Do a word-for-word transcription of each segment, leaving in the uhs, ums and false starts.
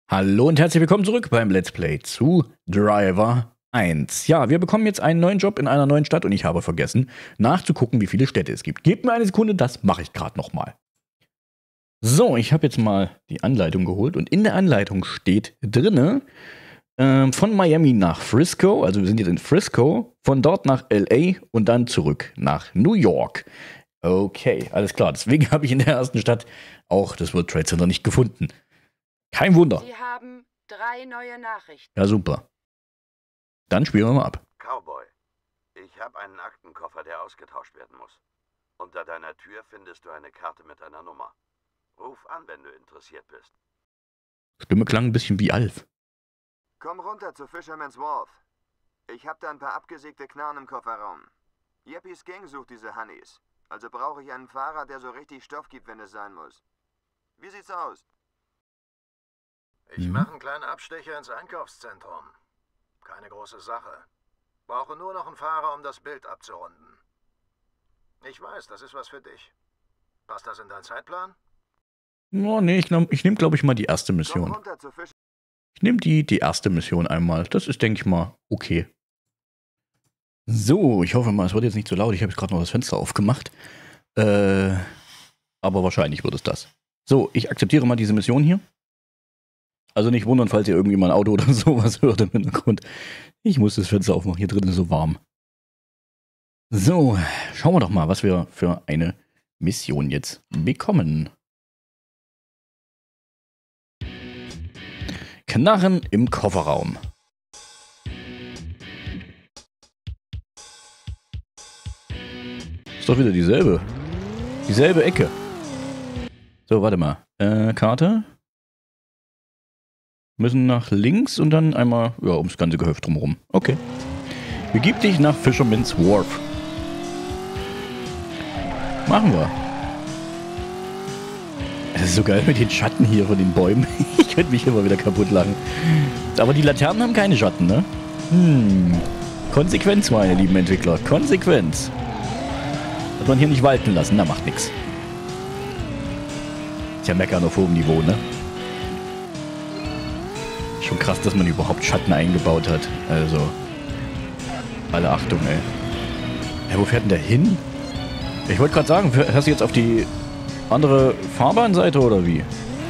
Hallo und herzlich willkommen zurück beim Let's Play zu Driver eins. Ja, wir bekommen jetzt einen neuen Job in einer neuen Stadt und ich habe vergessen, nachzugucken, wie viele Städte es gibt. Gebt mir eine Sekunde, das mache ich gerade nochmal. So, ich habe jetzt mal die Anleitung geholt und in der Anleitung steht drinne, äh, von Miami nach Frisco, also wir sind jetzt in Frisco, von dort nach L A und dann zurück nach New York. Okay, alles klar. Deswegen habe ich in der ersten Stadt auch das World Trade Center nicht gefunden. Kein Wunder. Sie haben drei neue Nachrichten. Ja, super. Dann spielen wir mal ab. Cowboy, ich habe einen Aktenkoffer, der ausgetauscht werden muss. Unter deiner Tür findest du eine Karte mit einer Nummer. Ruf an, wenn du interessiert bist. Stimme klang ein bisschen wie Alf. Komm runter zu Fisherman's Wharf. Ich hab da ein paar abgesägte Knarren im Kofferraum. Yeppies Gang sucht diese Honeys. Also brauche ich einen Fahrer, der so richtig Stoff gibt, wenn es sein muss. Wie sieht's aus? Ich Mhm. mache einen kleinen Abstecher ins Einkaufszentrum. Keine große Sache. Brauche nur noch einen Fahrer, um das Bild abzurunden. Ich weiß, das ist was für dich. Passt das in deinen Zeitplan? Oh, nee, ich, nehm- ich nehme, glaube ich, mal die erste Komm Mission. runter zu Fish. Ich nehme die, die erste Mission einmal. Das ist, denke ich mal, okay. So, ich hoffe mal, es wird jetzt nicht zu laut. Ich habe jetzt gerade noch das Fenster aufgemacht. Äh, aber wahrscheinlich wird es das. So, ich akzeptiere mal diese Mission hier. Also nicht wundern, falls ihr irgendwie mal ein Auto oder sowas hört im Hintergrund. Ich muss das Fenster aufmachen, hier drin ist so warm. So, schauen wir doch mal, was wir für eine Mission jetzt bekommen. Knarren im Kofferraum. Ist doch wieder dieselbe. Dieselbe Ecke. So, warte mal. Äh, Karte. Müssen nach links und dann einmal, ja, ums ganze Gehöft drumherum. Okay. Begib dich nach Fisherman's Wharf. Machen wir. Es ist so geil mit den Schatten hier von den Bäumen. Ich könnte mich immer wieder kaputt lachen. Aber die Laternen haben keine Schatten, ne? Hm. Konsequenz, meine lieben Entwickler. Konsequenz. Hat man hier nicht walten lassen, na macht nix. Ist ja meckern auf hohem Niveau, ne? Schon krass, dass man überhaupt Schatten eingebaut hat. Also. Alle Achtung, ey. Ja, wo fährt denn der hin? Ich wollte gerade sagen, fährst du jetzt auf die andere Fahrbahnseite oder wie?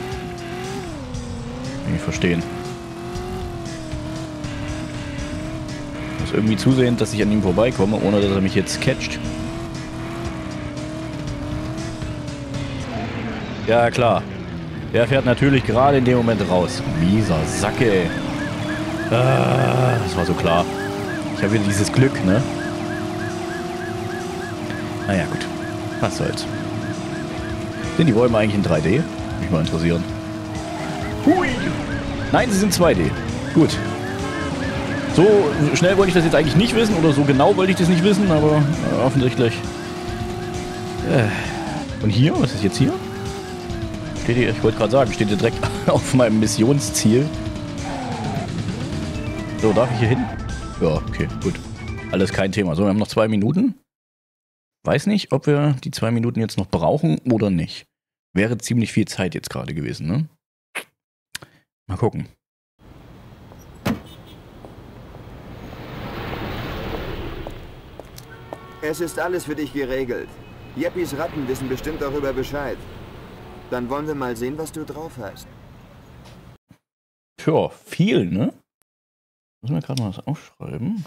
Nicht verstehen. Muss irgendwie zusehen, dass ich an ihm vorbeikomme, ohne dass er mich jetzt catcht. Ja, klar. Der fährt natürlich gerade in dem Moment raus. Mieser Sacke, ey. Ah, das war so klar. Ich habe wieder dieses Glück, ne? Naja, gut. Was soll's. Sind die Bäume eigentlich in drei D? Mich mal interessieren. Hui! Nein, sie sind zwei D. Gut. So schnell wollte ich das jetzt eigentlich nicht wissen, oder so genau wollte ich das nicht wissen, aber äh, offensichtlich. Äh. Und hier? Was ist jetzt hier? Steht hier, ich wollte gerade sagen, steht hier direkt auf meinem Missionsziel. So, darf ich hier hin? Ja, okay, gut. Alles kein Thema. So, wir haben noch zwei Minuten. Weiß nicht, ob wir die zwei Minuten jetzt noch brauchen oder nicht. Wäre ziemlich viel Zeit jetzt gerade gewesen, ne? Mal gucken. Es ist alles für dich geregelt. Yeppies Ratten wissen bestimmt darüber Bescheid. Dann wollen wir mal sehen, was du drauf hast. Tja, viel, ne? Müssen wir gerade mal was aufschreiben.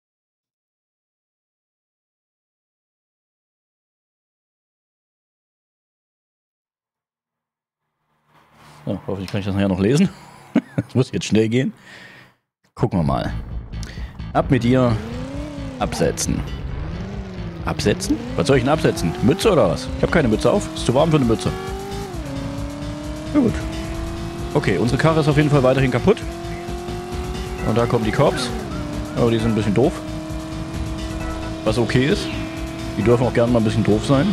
So, hoffentlich kann ich das nachher noch lesen. Das muss jetzt schnell gehen. Gucken wir mal. Ab mit dir. Absetzen. Absetzen? Was soll ich denn absetzen? Mütze oder was? Ich habe keine Mütze auf. Ist zu warm für eine Mütze. Ja, gut. Okay, unsere Karre ist auf jeden Fall weiterhin kaputt. Und da kommen die Cops. Aber die sind ein bisschen doof. Was okay ist. Die dürfen auch gerne mal ein bisschen doof sein.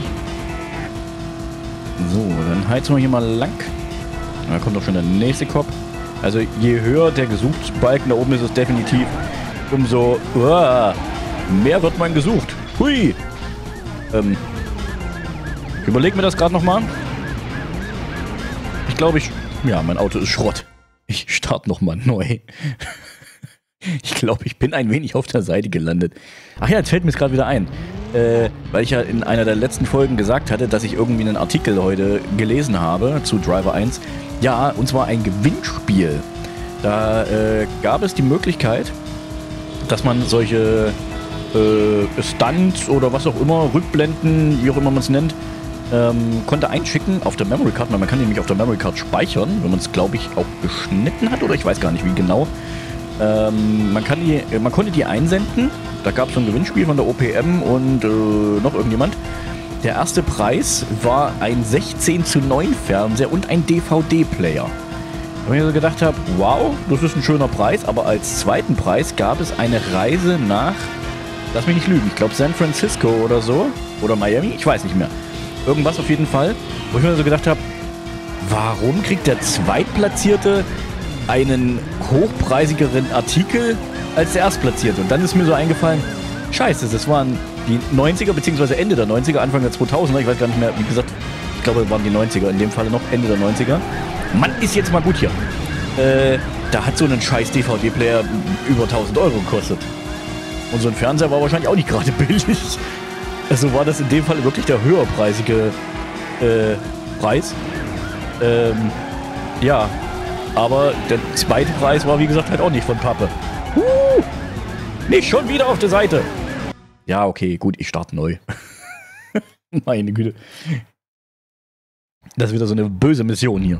So, dann heizen wir hier mal lang. Da kommt auch schon der nächste Cop. Also je höher der Gesuchtbalken da oben ist, es definitiv, umso uah, mehr wird man gesucht. Hui! Ähm, ich überlege mir das gerade nochmal. Ich glaube, ich... Ja, mein Auto ist Schrott. Ich starte nochmal neu. Ich glaube, ich bin ein wenig auf der Seite gelandet. Ach ja, jetzt fällt mir es gerade wieder ein. Äh, weil ich ja in einer der letzten Folgen gesagt hatte, dass ich irgendwie einen Artikel heute gelesen habe zu Driver eins. Ja, und zwar ein Gewinnspiel. Da äh, gab es die Möglichkeit, dass man solche äh, Stunts oder was auch immer, Rückblenden, wie auch immer man es nennt, ähm, konnte einschicken auf der Memory Card. Man kann die nämlich auf der Memory Card speichern, wenn man es, glaube ich, auch geschnitten hat oder ich weiß gar nicht, wie genau. Ähm, man, kann die, man konnte die einsenden. Da gab es so ein Gewinnspiel von der O P M und äh, noch irgendjemand. Der erste Preis war ein sechzehn zu neun Fernseher und ein D V D-Player. Wenn ich so gedacht habe, wow, das ist ein schöner Preis, aber als zweiten Preis gab es eine Reise nach, lass mich nicht lügen, ich glaube San Francisco oder so, oder Miami, ich weiß nicht mehr. Irgendwas auf jeden Fall, wo ich mir so gedacht habe, warum kriegt der Zweitplatzierte einen hochpreisigeren Artikel als der Erstplatzierte? Und dann ist mir so eingefallen, scheiße, das waren die neunziger, beziehungsweise Ende der neunziger, Anfang der zweitausender, ich weiß gar nicht mehr, wie gesagt, ich glaube, es waren die neunziger, in dem Falle noch Ende der neunziger. Mann, ist jetzt mal gut hier. Äh, da hat so ein scheiß D V D-Player über tausend Euro gekostet. Und so ein Fernseher war wahrscheinlich auch nicht gerade billig. Also war das in dem Fall wirklich der höherpreisige äh, Preis. Ähm, ja, aber der zweite Preis war, wie gesagt, halt auch nicht von Pappe. Uh, nicht schon wieder auf der Seite. Ja, okay, gut, ich starte neu. Meine Güte. Das ist wieder so eine böse Mission hier.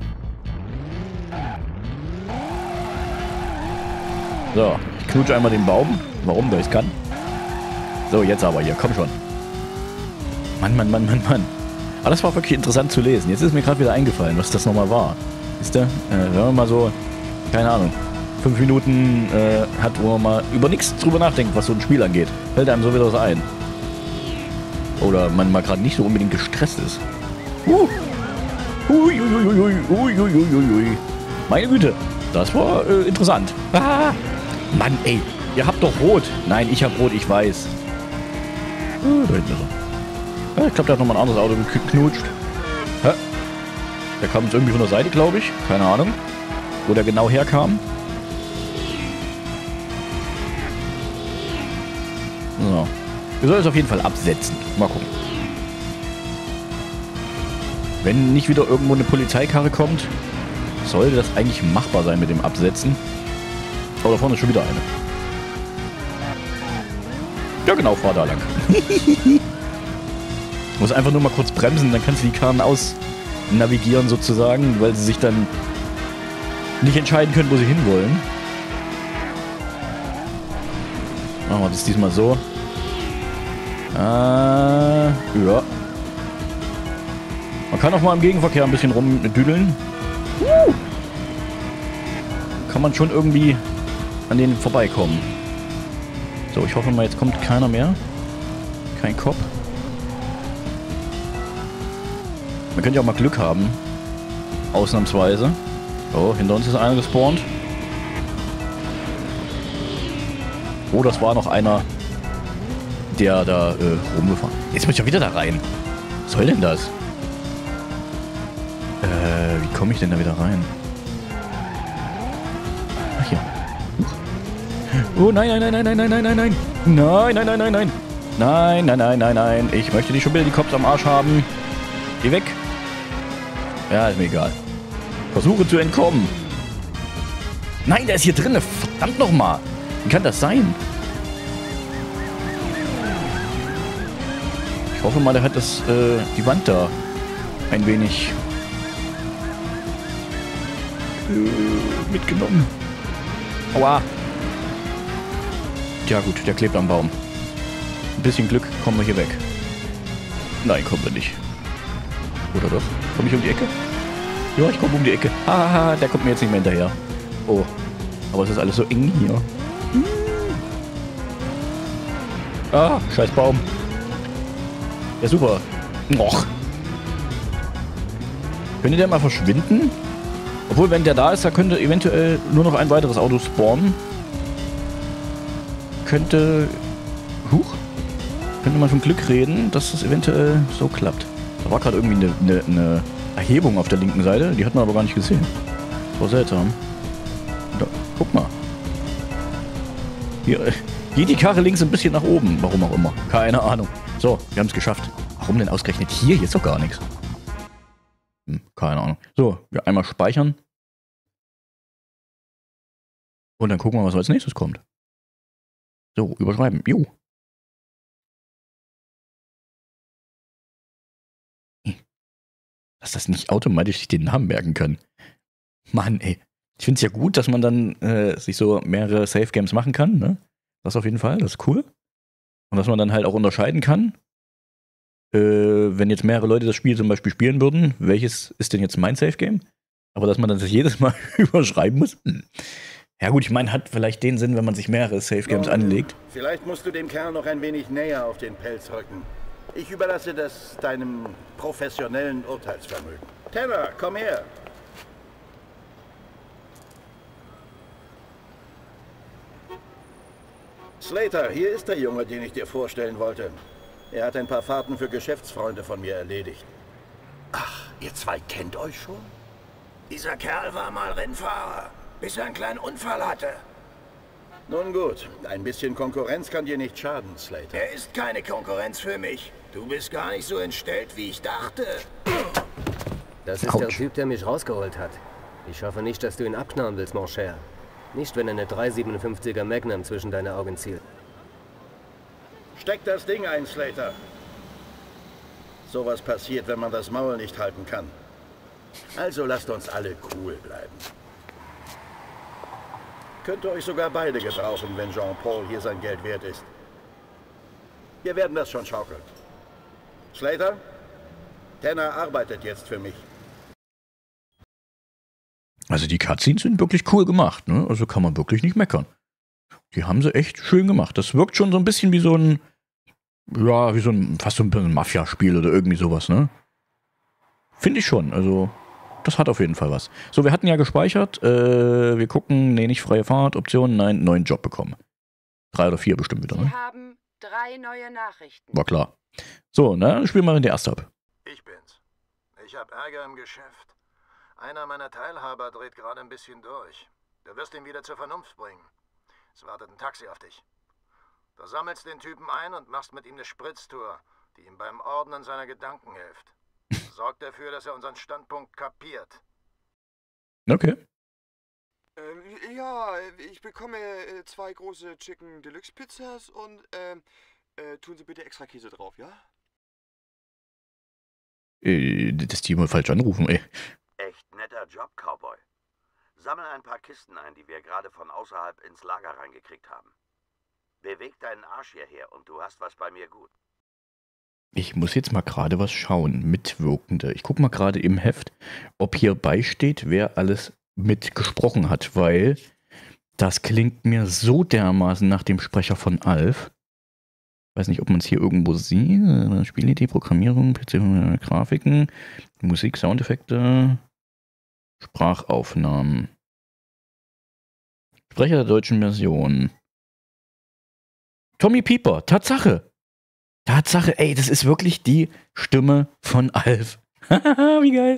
So, ich knutsche einmal den Baum. Warum? Weil ich kann. So, jetzt aber hier, komm schon. Mann, Mann, Mann, Mann, Mann. Aber das war wirklich interessant zu lesen. Jetzt ist mir gerade wieder eingefallen, was das nochmal war. Wisst ihr? Äh, wenn man mal so, keine Ahnung, fünf Minuten äh, hat, wo man mal über nichts drüber nachdenkt, was so ein Spiel angeht, fällt einem so wieder was ein. Oder man mal gerade nicht so unbedingt gestresst ist. Uh. Ui, ui, ui, ui, ui, ui, ui, ui. Meine Güte, das war äh, interessant. Ah. Mann, ey, ihr habt doch Rot. Nein, ich hab Rot, ich weiß. Uh, da hinten ist er. Ja, ich glaube, der hat nochmal ein anderes Auto geknutscht. Hä? Der kam jetzt irgendwie von der Seite, glaube ich. Keine Ahnung, wo der genau herkam. So. Wir sollen es auf jeden Fall absetzen. Mal gucken. Wenn nicht wieder irgendwo eine Polizeikarre kommt, sollte das eigentlich machbar sein mit dem Absetzen. Aber da vorne ist schon wieder eine. Ja genau, fahr da lang. Muss einfach nur mal kurz bremsen, dann kannst du die Karren aus navigieren sozusagen, weil sie sich dann nicht entscheiden können, wo sie hinwollen. Machen wir das diesmal so. Äh, ja. Man kann auch mal im Gegenverkehr ein bisschen rumdüdeln. Uh! Kann man schon irgendwie an denen vorbeikommen. So, ich hoffe mal, jetzt kommt keiner mehr. Kein Cop. Man könnte ja auch mal Glück haben. Ausnahmsweise. Oh, hinter uns ist einer gespawnt. Oh, das war noch einer, der da äh, rumgefahren. Jetzt muss ich ja wieder da rein. Was soll denn das? Äh, wie komme ich denn da wieder rein? Ach hier. Oh nein, nein, nein, nein, nein, nein, nein, nein. Nein, nein, nein, nein, nein. Nein, nein, nein, nein, nein. Ich möchte nicht schon wieder die Cops am Arsch haben. Geh weg. Ja, ist mir egal. Versuche zu entkommen. Nein, der ist hier drin. Verdammt nochmal. Wie kann das sein? Ich hoffe mal, der hat das, äh, die Wand da ein wenig äh, mitgenommen. Aua. Ja gut, der klebt am Baum. Ein bisschen Glück, kommen wir hier weg. Nein, kommen wir nicht. Oder doch? Komme ich um die Ecke? Ja, ich komme um die Ecke. Haha, der kommt mir jetzt nicht mehr hinterher. Oh, aber es ist alles so eng hier. Hm. Ah, scheiß Baum. Ja, super. Och. Könnte der mal verschwinden? Obwohl, wenn der da ist, da könnte eventuell nur noch ein weiteres Auto spawnen. Könnte... Huch. Könnte man von Glück reden, dass das eventuell so klappt. Da war gerade irgendwie eine, eine, eine Erhebung auf der linken Seite. Die hat man aber gar nicht gesehen. Das war seltsam. Guck mal. Hier, äh, geht die Karre links ein bisschen nach oben. Warum auch immer. Keine Ahnung. So, wir haben es geschafft. Warum denn ausgerechnet hier? Hier ist doch gar nichts. Hm, keine Ahnung. So, wir einmal speichern. Und dann gucken wir, was als nächstes kommt. So, überschreiben. Jo. Dass das nicht automatisch sich den Namen merken kann. Mann, ey. Ich finde es ja gut, dass man dann äh, sich so mehrere Safe Games machen kann, ne? Das auf jeden Fall, das ist cool. Und dass man dann halt auch unterscheiden kann, äh, wenn jetzt mehrere Leute das Spiel zum Beispiel spielen würden, welches ist denn jetzt mein Safe Game? Aber dass man dann das jedes Mal überschreiben muss. Hm. Ja gut, ich meine, hat vielleicht den Sinn, wenn man sich mehrere Safe Games anlegt. Vielleicht musst du dem Kerl noch ein wenig näher auf den Pelz rücken. Ich überlasse das deinem professionellen Urteilsvermögen. Tanner, komm her. Slater, hier ist der Junge, den ich dir vorstellen wollte. Er hat ein paar Fahrten für Geschäftsfreunde von mir erledigt. Ach, ihr zwei kennt euch schon? Dieser Kerl war mal Rennfahrer, bis er einen kleinen Unfall hatte. Nun gut, ein bisschen Konkurrenz kann dir nicht schaden, Slater. Er ist keine Konkurrenz für mich. Du bist gar nicht so entstellt, wie ich dachte. Das ist Autsch. der Typ, der mich rausgeholt hat. Ich hoffe nicht, dass du ihn abknallen willst, mon cher. Nicht, wenn er eine drei siebenundfünfziger Magnum zwischen deine Augen zielt. Steck das Ding ein, Slater. Sowas passiert, wenn man das Maul nicht halten kann. Also lasst uns alle cool bleiben. Könnt ihr euch sogar beide gebrauchen, wenn Jean-Paul hier sein Geld wert ist. Wir werden das schon schaukeln. Slater, Tanner arbeitet jetzt für mich. Also die Cutscenes sind wirklich cool gemacht, ne? Also kann man wirklich nicht meckern. Die haben sie echt schön gemacht. Das wirkt schon so ein bisschen wie so ein, ja, wie so ein, fast so ein Mafia-Spiel oder irgendwie sowas, ne? Finde ich schon, also das hat auf jeden Fall was. So, wir hatten ja gespeichert, äh, wir gucken, nee, nicht freie Fahrt, Optionen, nein, neuen Job bekommen. Drei oder vier bestimmt wieder, Sie ne? haben drei neue Nachrichten. War klar. So, ne, spielen wir in der erste ab. Ich bin's. Ich hab Ärger im Geschäft. Einer meiner Teilhaber dreht gerade ein bisschen durch. Du wirst ihn wieder zur Vernunft bringen. Es wartet ein Taxi auf dich. Du sammelst den Typen ein und machst mit ihm eine Spritztour, die ihm beim Ordnen seiner Gedanken hilft. Sorg dafür, dass er unseren Standpunkt kapiert. Okay. Ähm, ja, ich bekomme äh, zwei große Chicken Deluxe Pizzas und ähm, äh, tun Sie bitte extra Käse drauf, ja? Äh, dass die mal falsch anrufen, ey. Echt netter Job, Cowboy. Sammel ein paar Kisten ein, die wir gerade von außerhalb ins Lager reingekriegt haben. Beweg deinen Arsch hierher und du hast was bei mir gut. Ich muss jetzt mal gerade was schauen. Mitwirkende. Ich gucke mal gerade im Heft, ob hier beisteht, wer alles mitgesprochen hat, weil das klingt mir so dermaßen nach dem Sprecher von Alf. Weiß nicht, ob man es hier irgendwo sieht. Spielidee, Programmierung, P C, Grafiken, Musik, Soundeffekte, Sprachaufnahmen. Sprecher der deutschen Version. Tommy Pieper, Tatsache. Tatsache, ey, das ist wirklich die Stimme von Alf. Wie geil.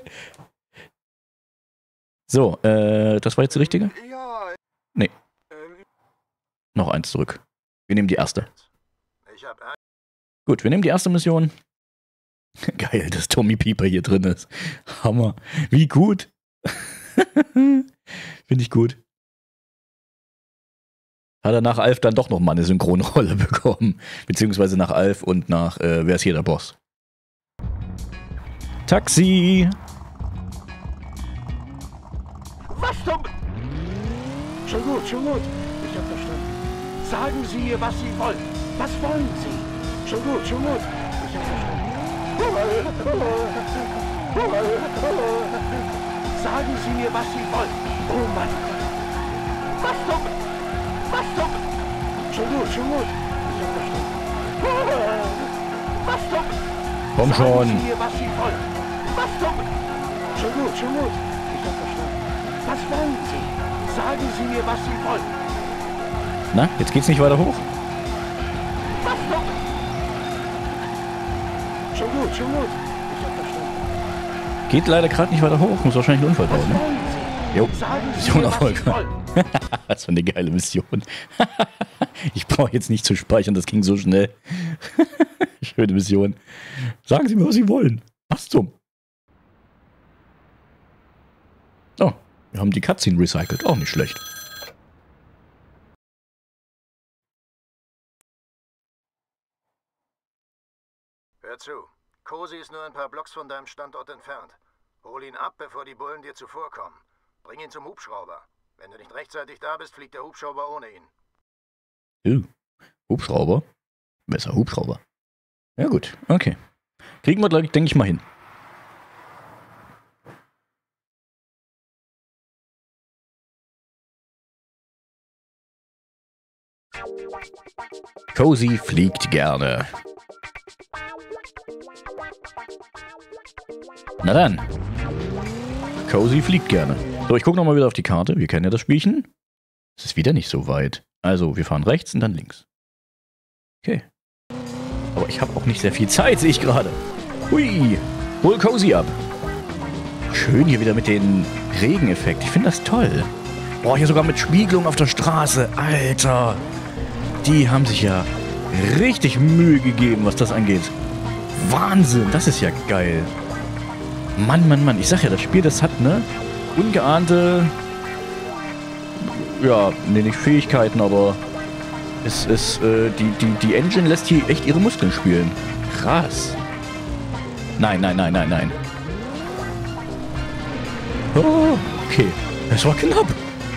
So, äh, das war jetzt die richtige? Ja. Nee. Ähm, Noch eins zurück. Wir nehmen die erste. Ich hab Ärger. Gut, wir nehmen die erste Mission. Geil, dass Tommy Pieper hier drin ist. Hammer. Wie gut. Finde ich gut. Hat er nach Alf dann doch nochmal eine Synchronrolle bekommen. Beziehungsweise nach Alf und nach, äh, wer ist hier der Boss? Taxi! Was zum... Schon gut, schon gut. Ich hab verstanden. Sagen Sie mir, was Sie wollen. Was wollen Sie? Schon gut, schon gut. Ich hab verstanden. Sagen Sie mir, was Sie wollen. Oh mein Gott. Was zum... Was zum... Schon gut, schon gut. Ich hab verstanden. Was zum... Komm Sagen schon! Sie mir, was Sie wollen. Was zum... Schon gut, schon gut. Ich hab verstanden. Was wollen Sie? Sagen Sie mir, was Sie wollen. Na, jetzt geht's nicht weiter hoch? Was zum... Schon gut, schon gut. Ich hab verstanden. Geht leider gerade nicht weiter hoch. Muss wahrscheinlich einen Unfall Was bauen, ne? wollen Sie? Jo, Sagen Sie Mission mir, was Sie Erfolg. wollen. Das war eine geile Mission. Ich brauche jetzt nicht zu speichern, das ging so schnell. Schöne Mission. Sagen Sie mir, was Sie wollen. Was zum? Oh, wir haben die Cutscene recycelt. Auch nicht schlecht. Hör zu. Cozy ist nur ein paar Blocks von deinem Standort entfernt. Hol ihn ab, bevor die Bullen dir zuvorkommen. Bring ihn zum Hubschrauber. Wenn du nicht rechtzeitig da bist, fliegt der Hubschrauber ohne ihn. Uh, Hubschrauber? Besser Hubschrauber. Ja gut, okay. Kriegen wir, denke ich, mal hin. Cozy fliegt gerne. Na dann. Cozy fliegt gerne. So, ich gucke nochmal wieder auf die Karte. Wir kennen ja das Spielchen. Es ist wieder nicht so weit. Also, wir fahren rechts und dann links. Okay. Aber ich habe auch nicht sehr viel Zeit, sehe ich gerade. Hui. Hol Cozy ab. Schön hier wieder mit dem Regeneffekt. Ich finde das toll. Boah, hier sogar mit Spiegelung auf der Straße. Alter. Die haben sich ja richtig Mühe gegeben, was das angeht. Wahnsinn, das ist ja geil. Mann, Mann, Mann. Ich sag ja, das Spiel, das hat, ne, ungeahnte, ja, ne, nicht Fähigkeiten, aber es ist, äh, die, die, die Engine lässt hier echt ihre Muskeln spielen. Krass. Nein, nein, nein, nein, nein. Oh, okay. Das war knapp.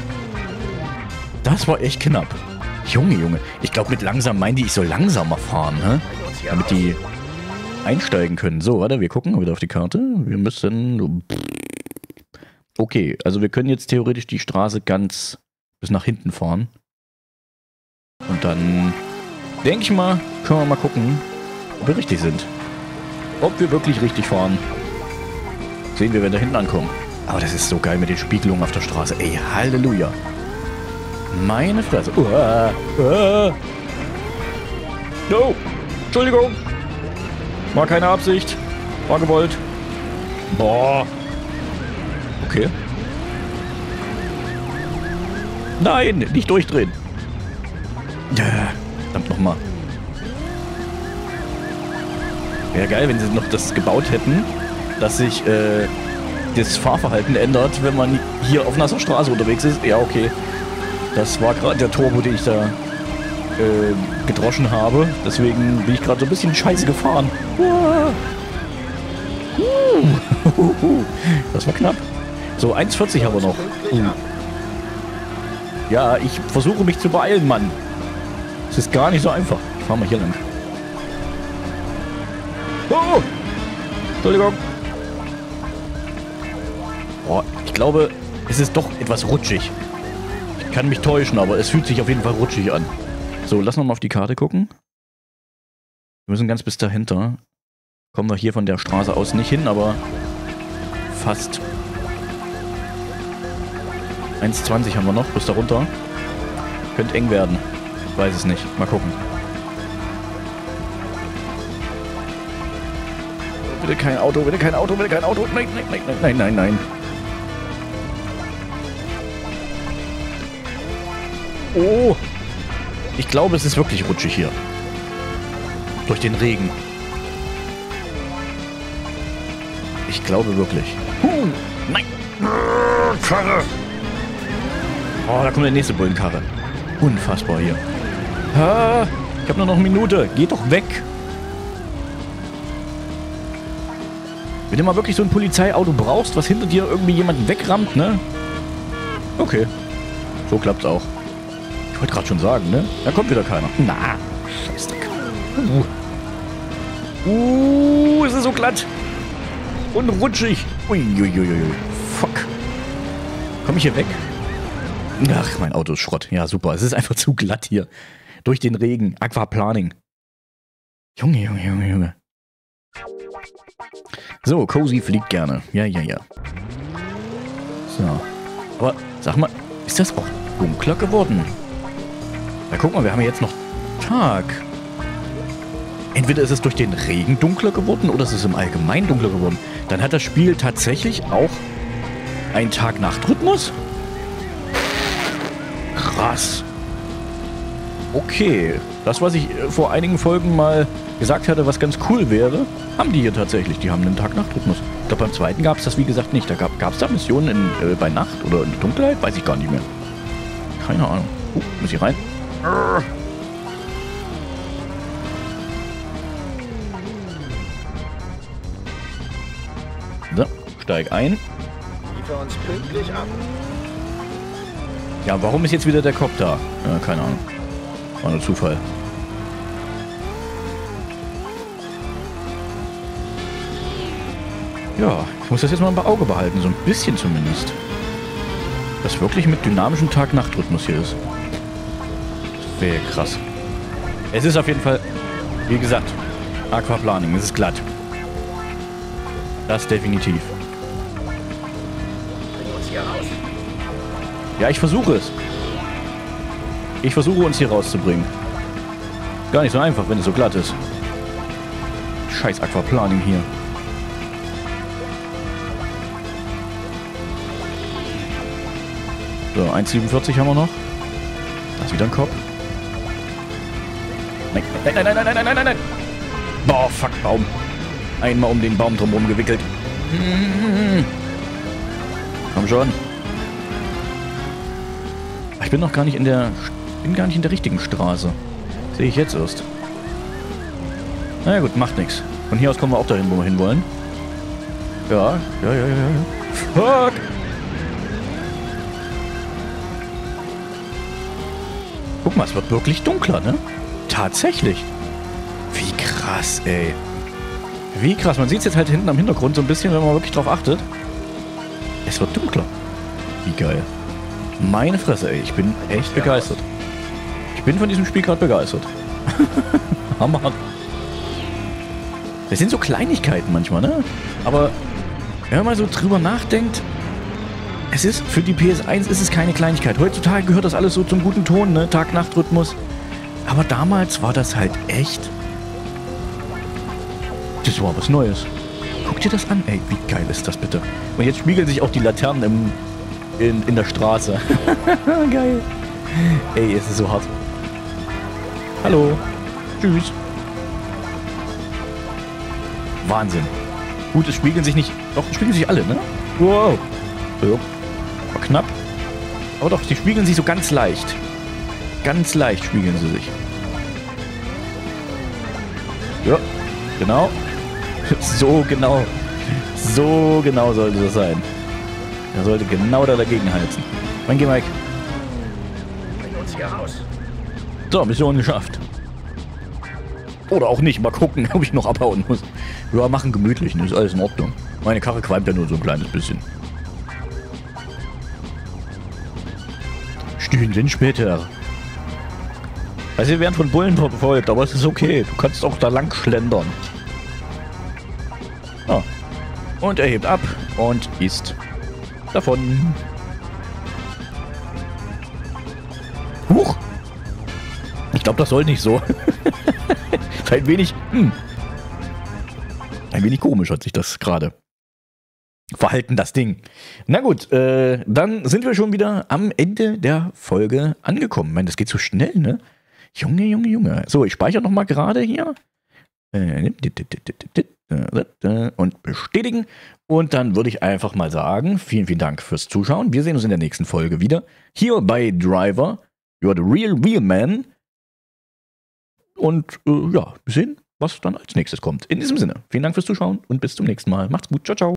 Das war echt knapp. Junge, Junge. Ich glaube, mit langsam meinen die, ich soll langsamer fahren, ne? Damit die einsteigen können. So, warte, wir gucken wieder auf die Karte. Wir müssen... Okay, also wir können jetzt theoretisch die Straße ganz bis nach hinten fahren. Und dann, denke ich mal, können wir mal gucken, ob wir richtig sind. Ob wir wirklich richtig fahren. Sehen wir, wenn wir da hinten ankommen. Aber das ist so geil mit den Spiegelungen auf der Straße. Ey, Halleluja. Meine Fresse. Uah, uah. No! Entschuldigung! War keine Absicht. War gewollt. Boah. Okay. Nein, nicht durchdrehen. Ja, verdammt nochmal. Wäre geil, wenn sie noch das gebaut hätten, dass sich äh, das Fahrverhalten ändert, wenn man hier auf nasser Straße unterwegs ist. Ja, okay. Das war gerade der Turbo, den ich da äh, gedroschen habe. Deswegen bin ich gerade so ein bisschen scheiße gefahren. Das war knapp. So, eins vierzig haben wir noch. Uh. Ja, ich versuche mich zu beeilen, Mann. Es ist gar nicht so einfach. Ich fahre mal hier lang. Oh! Entschuldigung. Boah, ich glaube, es ist doch etwas rutschig. Ich kann mich täuschen, aber es fühlt sich auf jeden Fall rutschig an. So, lass noch mal auf die Karte gucken. Wir müssen ganz bis dahinter. Kommen wir hier von der Straße aus nicht hin, aber fast. eins zwanzig haben wir noch, bis da runter. Könnte eng werden. Ich weiß es nicht. Mal gucken. Bitte kein Auto, bitte kein Auto, bitte kein Auto. Nein, nein, nein, nein, nein, nein, nein. Oh! Ich glaube, es ist wirklich rutschig hier. Durch den Regen. Ich glaube wirklich. Huh, nein! Karre! Oh, da kommt der nächste Bullenkarre. Unfassbar hier. Ah, ich habe nur noch eine Minute. Geht doch weg! Wenn du mal wirklich so ein Polizeiauto brauchst, was hinter dir irgendwie jemanden wegrammt, ne? Okay. So klappt's auch. Ich wollte gerade schon sagen, ne? Da kommt wieder keiner. Na, Scheißdreck. Uh. Uh, es ist so glatt. Und rutschig. Uiuiuiui. Fuck. Komm ich hier weg? Ach, mein Auto ist Schrott. Ja, super. Es ist einfach zu glatt hier. Durch den Regen. Aquaplaning. Junge, Junge, Junge, Junge. So, Cozy fliegt gerne. Ja, ja, ja. So. Aber, sag mal, ist das auch dunkler geworden? Na, guck mal, wir haben ja jetzt noch Tag. Entweder ist es durch den Regen dunkler geworden oder ist es im Allgemeinen dunkler geworden. Dann hat das Spiel tatsächlich auch Ein Tag-Nacht-Rhythmus? Krass. Okay. Das, was ich vor einigen Folgen mal gesagt hatte, was ganz cool wäre, haben die hier tatsächlich. Die haben einen Tag-Nacht-Rhythmus. Ich glaube, beim zweiten gab es das, wie gesagt, nicht. Da gab es da Missionen in, äh, bei Nacht oder in der Dunkelheit? Weiß ich gar nicht mehr. Keine Ahnung. Uh, muss ich rein? Arr. So, steig ein. Liefer uns pünktlich ab. Ja, warum ist jetzt wieder der Kopf da? Ja, keine Ahnung. War nur Zufall. Ja, ich muss das jetzt mal im Auge behalten, so ein bisschen zumindest. Dass wirklich mit dynamischem Tag-Nacht-Rhythmus hier ist. Das wäre krass. Es ist auf jeden Fall, wie gesagt, Aquaplaning, es ist glatt. Das definitiv. Bring uns hier raus. Ja, ich versuche es. Ich versuche uns hier rauszubringen. Gar nicht so einfach, wenn es so glatt ist. Scheiß Aquaplaning hier. So, eins Komma siebenundvierzig haben wir noch. Da ist wieder ein Kopf. Nein, nein, nein, nein, nein, nein, nein, nein, nein. Boah, fuck, Baum. Einmal um den Baum drumherum gewickelt. Komm schon. Ich bin noch gar nicht in der... bin gar nicht in der richtigen Straße. Sehe ich jetzt erst. Na gut, macht nichts. Von hier aus kommen wir auch dahin, wo wir hinwollen. Ja, ja, ja, ja, ja. Fuck! Guck mal, es wird wirklich dunkler, ne? Tatsächlich. Wie krass, ey. Wie krass. Man sieht es jetzt halt hinten am Hintergrund so ein bisschen, wenn man wirklich drauf achtet. Es wird dunkler. Wie geil. Meine Fresse, ey. Ich bin echt begeistert. Ich bin von diesem Spiel gerade begeistert. Hammer. Das sind so Kleinigkeiten manchmal, ne? Aber wenn man mal so drüber nachdenkt, es ist, für die P S eins ist es keine Kleinigkeit. Heutzutage gehört das alles so zum guten Ton, ne? Tag-Nacht-Rhythmus. Aber damals war das halt echt... Das war was Neues. Guck dir das an, ey. Wie geil ist das bitte? Und jetzt spiegeln sich auch die Laternen im, in, in der Straße. Geil. Ey, es ist so hart. Hallo. Tschüss. Wahnsinn. Gut, es spiegeln sich nicht... Doch, es spiegeln sich alle, ne? Wow. Ja. War knapp. Aber doch, sie spiegeln sich so ganz leicht. Ganz leicht spiegeln sie sich. Ja, genau. So genau. So genau sollte das sein. Er sollte genau da dagegen heizen. Dann geh mal weg. Bring uns hier raus. So, Mission geschafft. Oder auch nicht. Mal gucken, ob ich noch abhauen muss. Ja, machen gemütlich, ne? Ist alles in Ordnung. Meine Karre qualmt ja nur so ein kleines bisschen. Stündchen später. Also wir werden von Bullen verfolgt, aber es ist okay. Du kannst auch da lang schlendern. Ja. Und er hebt ab und ist davon. Huch! Ich glaube, das soll nicht so. Ist ein wenig... Hm. Ein wenig komisch hat sich das gerade verhalten, das Ding. Na gut, äh, dann sind wir schon wieder am Ende der Folge angekommen. Ich meine, das geht so schnell, ne? Junge, Junge, Junge. So, ich speichere nochmal gerade hier. Und bestätigen. Und dann würde ich einfach mal sagen, vielen, vielen Dank fürs Zuschauen. Wir sehen uns in der nächsten Folge wieder. Hier bei Driver. You're the real, real man. Und äh, ja, wir sehen, was dann als nächstes kommt. In diesem Sinne, vielen Dank fürs Zuschauen und bis zum nächsten Mal. Macht's gut. Ciao, ciao.